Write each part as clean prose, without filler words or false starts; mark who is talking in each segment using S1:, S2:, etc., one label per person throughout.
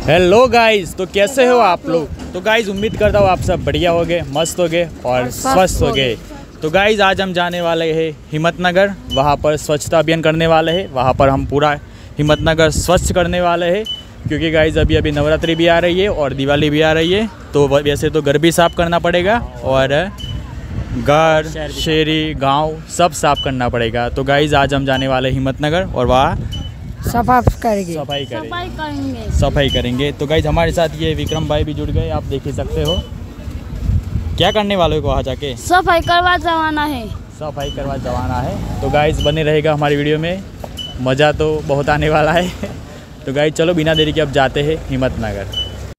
S1: Hello guys, तो कैसे हो आप लोग। तो गाइस उम्मीद करता हूँ आप सब बढ़िया हो गए, मस्त हो गए और स्वस्थ हो गए। तो गाइस आज हम जाने वाले हैं हिम्मतनगर, वहाँ पर स्वच्छता अभियान करने वाले हैं। वहाँ पर हम पूरा हिम्मतनगर स्वच्छ करने वाले हैं, क्योंकि गाइस अभी नवरात्रि भी आ रही है और दिवाली भी आ रही है। तो वैसे तो घर भी साफ़ करना पड़ेगा और घर, शहरी, गांव सब साफ़ करना पड़ेगा। तो गाइस आज हम जाने वाले हिम्मतनगर और वहाँ सफाई करेंगे। तो गाइस हमारे साथ ये विक्रम भाई भी जुड़ गए, आप देख ही सकते हो। क्या करने वाले हो वहाँ जाके?
S2: सफाई करवा जवाना है।
S1: सफाई करवा जवाना है। तो गाइस बने रहेगा हमारी वीडियो में, मज़ा तो बहुत आने वाला है। तो गाइस चलो बिना देरी के अब जाते हैं हिम्मतनगर।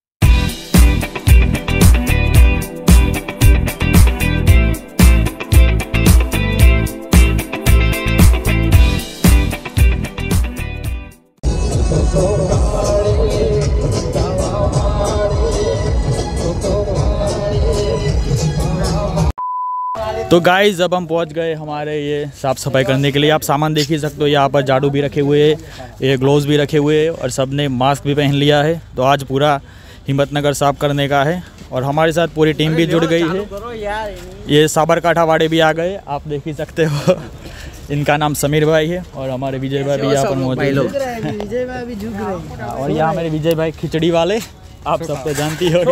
S1: तो गाइस अब हम पहुंच गए हमारे ये साफ़ सफाई करने के लिए। आप सामान देख ही सकते हो, यहाँ पर झाड़ू भी रखे हुए हैं, ये ग्लोव्स भी रखे हुए हैं और सब ने मास्क भी पहन लिया है। तो आज पूरा हिम्मतनगर साफ़ करने का है और हमारे साथ पूरी टीम भी जुड़ गई है। ये साबरकाठा वाले भी आ गए, आप देख ही सकते हो। इनका नाम समीर भाई है और हमारे विजय भाई भी यहाँ पर मौजूद है। और यहाँ हमारे विजय भाई खिचड़ी वाले, आप सब तो जानती हो।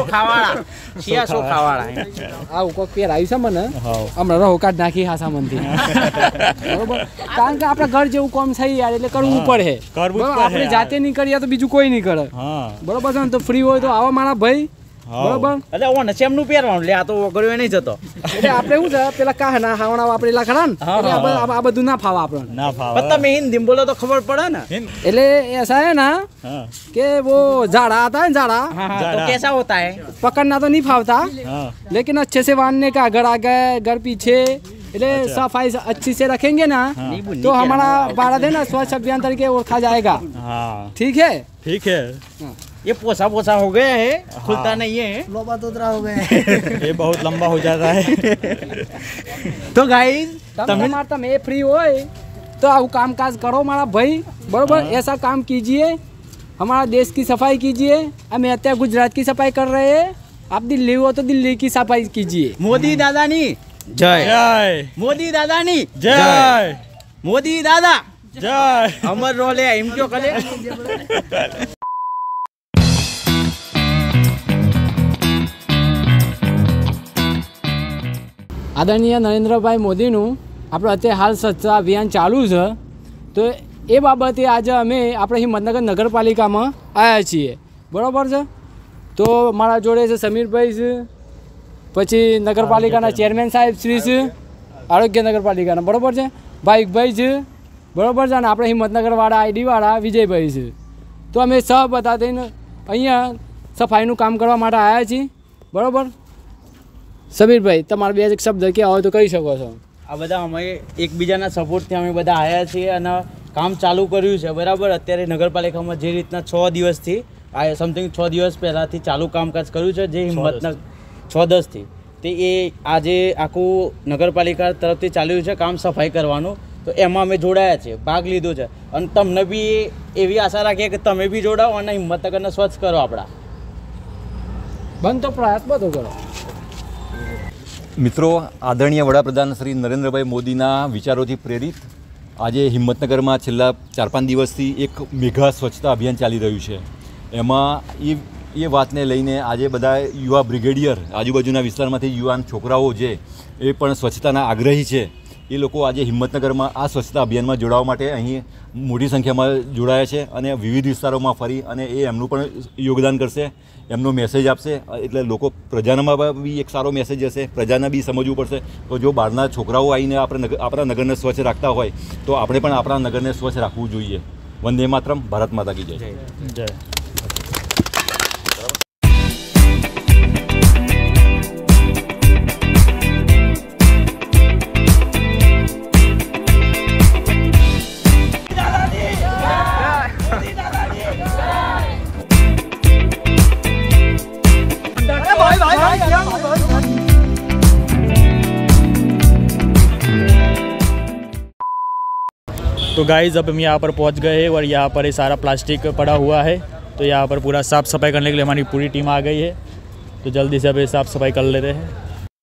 S3: कारण के अपना घर जेवू काम सही यार એટલે કરવું પડે। આપણે જાતે નહીં કરીએ તો બીજું કોઈ નહીં કરે। બરોબર છે ને? તો ફ્રી હોય તો આવો મારા ભાઈ, બરોબર? એટલે ઓને સેમનું પહેરવાનું લે, આ તો ગળ્યો નહીં જતો। એટલે આપણે શું છે પેલા કાહના હાવણા વાપરેલા ખરા ને, એટલે આ બધું ના ફાવે આપણને। ના ફાવે। પણ તમે હિન્દી બોલો તો ખબર પડે ને। એટલે ऐसा है ना कि वो जाड़ा आता है, जाड़ा तो कैसा होता है, पकड़ना तो नहीं फावता, लेकिन अच्छे से बांधने का, घर आगे घर पीछे, सफाई अच्छी से रखेंगे ना तो हमारा भारत है ना स्वच्छ अभियान तरीके ओरखा जाएगा। ठीक है? ठीक है। ये पोसा पोसा हो गया है, खुलता नहीं है, लोबा तोतरा हो गया है।
S1: ये बहुत लंबा हो जाता है।
S3: तो गाइस તમે फ्री होए तो आओ काम काज करो मारा भाई, बरोबर? ऐसा काम कीजिए, हमारा देश की सफाई कीजिए। हम अत्या गुजरात की सफाई कर रहे हैं, आप दिल्ली हो तो दिल्ली की सफाई कीजिए। मोदी दादा नी जय जय, मोदी दादा नी जय, मोदी दादा जय। अमर रोले हम क्यों करे। આદરણીય નરેન્દ્રભાઈ મોદીનું આપણે અત્યારે હાલ સ્વચ્છતા અભિયાન ચાલુ છે, તો એ બાબતે આજે અમે આપણે હિંમતનગર નગરપાલિકામાં આવ્યા છીએ, બરાબર છે? તો મારા જોડે છે સમીરભાઈ છે, પછી નગરપાલિકાના ચેરમેન સાહેબ શ્રી છે, આરોગ્ય નગરપાલિકાના, બરાબર છે? ભાઈકભાઈ છે, બરાબર છે? અને આપણે હિંમતનગરવાળા આઈડીવાળા વિજયભાઈ છે। તો અમે સહ બધા થઈને અહીંયા સફાઈનું કામ કરવા માટે આવ્યા છીએ, બરાબર? સમીરભાઈ તમારા બે એક શબ્દ કહેવા હોય તો કહી શકો છો।
S4: આ બધા અમે એકબીજાના સપોર્ટથી અમે બધા આવ્યા છીએ અને કામ ચાલુ કર્યું છે, બરાબર? અત્યારે નગરપાલિકામાં જે રીતના 6 દિવસથી આ સમથિંગ 6 દિવસ પહેલાંથી ચાલુ કામકાજ કર્યું છે, જે હિંમતનગર 6-10થી તે એ આજે આખું નગરપાલિકા તરફથી ચાલ્યું છે કામ સફાઈ કરવાનું। તો એમાં અમે જોડાયા છે, ભાગ લીધો છે અને તમને બી એવી આશા રાખીએ કે તમે બી જોડાઓ અને હિંમતનગરને સ્વચ્છ કરો। આપણા
S3: બંધ તો પ્રયાસ બધો કરો।
S5: મિત્રો, આદરણીય વડાપ્રધાન શ્રી નરેન્દ્રભાઈ મોદીના વિચારોથી પ્રેરિત આજે હિંમતનગરમાં છેલ્લા 4-5 દિવસથી એક મેગા સ્વચ્છતા અભિયાન ચાલી રહ્યું છે। એમાં એ વાતને લઈને આજે બધા યુવા બ્રિગેડિયર, આજુબાજુના વિસ્તારમાંથી યુવાન છોકરાઓ જે એ પણ સ્વચ્છતાના આગ્રહી છે, એ લોકો આજે હિંમતનગરમાં આ સ્વચ્છતા અભિયાનમાં જોડાવા માટે અહીં મોટી સંખ્યામાં જોડાયા છે અને વિવિધ વિસ્તારોમાં ફરી અને એ એમનું પણ યોગદાન કરશે, એમનો મેસેજ આપશે। એટલે લોકો પ્રજાનામાં બી એક સારો મેસેજ હશે, પ્રજાને બી સમજવું પડશે તો જો બહારના છોકરાઓ આવીને આપણા નગરને સ્વચ્છ રાખતા હોય તો આપણે પણ આપણા નગરને સ્વચ્છ રાખવું જોઈએ। વંદે માતરમ, ભારત માતા કી જય જય।
S1: तो गाइज़ अब हम यहाँ पर पहुँच गए हैं और यहाँ पर ये सारा प्लास्टिक पड़ा हुआ है तो यहाँ पर पूरा साफ़ सफाई करने के लिए हमारी पूरी टीम आ गई है। तो जल्दी से अभी साफ़ सफाई कर लेते हैं।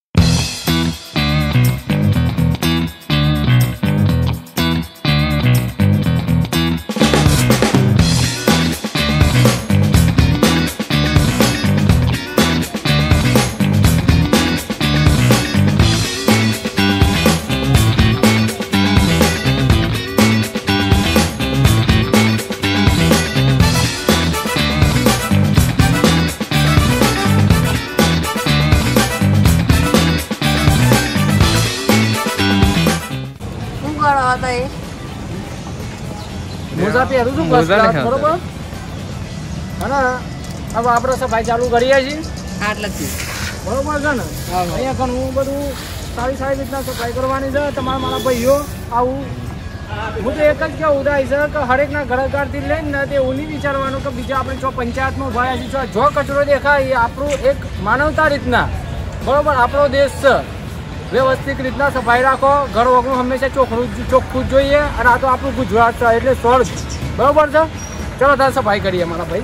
S3: મોજા પહેરું છું બસ બરોબર અને હવે આપણે સફાઈ ચાલુ કરીએ છીએ આટલેથી બરોબર છે ને અહીંયા ઘણું બધું સારી સારી રીતના સફાઈ કરવાની છે તમારા મારા ભાઈઓ આવું હું તો એક જ કેવું ઉદાય છે કે હરેકના ઘરગારથી લઈને ને તે એવું નહીં વિચારવાનું કે બીજા આપણે જો પંચાયતમાં ભયા છીએ જો કચરો દેખાય એ આપણું એક માનવતા રીતના બરોબર આપણો દેશ છે વ્યવસ્થિત રીતના સફાઈ રાખો ઘર વગરું હંમેશા ચોખ્ખું જ જોઈએ અને આ તો આપણું ગુજરાત છે એટલે સ્વર્ગ બરોબર છે ચલો તાર સફાઈ કરીએ મારા ભાઈ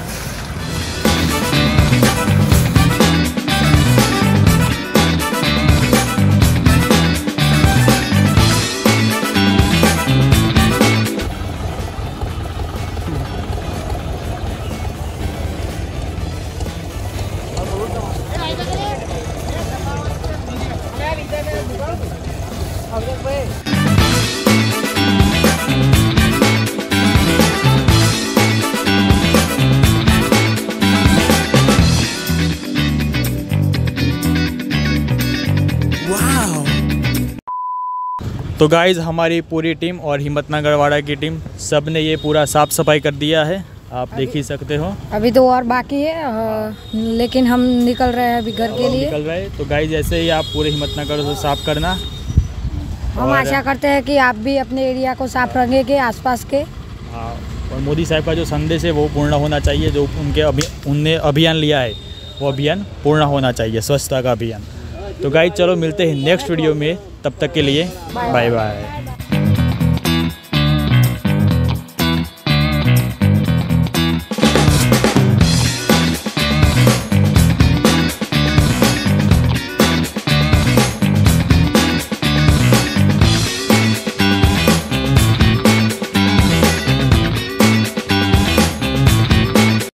S1: तो गाइज़ हमारी पूरी टीम और हिम्मतनगर वाड़ा की टीम सब ने ये पूरा साफ़ सफाई कर दिया है, आप देख ही सकते हो।
S6: अभी तो और बाकी है लेकिन हम निकल रहे हैं अभी घर के लिए
S1: निकल रहे हैं। तो गाइज़ ऐसे ही आप पूरे हिम्मतनगर को साफ़ करना।
S6: हम आशा करते हैं कि आप भी अपने एरिया को साफ रखेंगे आसपास के।
S1: हाँ, और मोदी साहब का जो संदेश है वो पूर्ण होना चाहिए, जो उनने अभियान लिया है वो अभियान पूर्ण होना चाहिए, स्वच्छता का अभियान। तो गाइस चलो मिलते हैं नेक्स्ट वीडियो में, तब तक के लिए बाय बाय।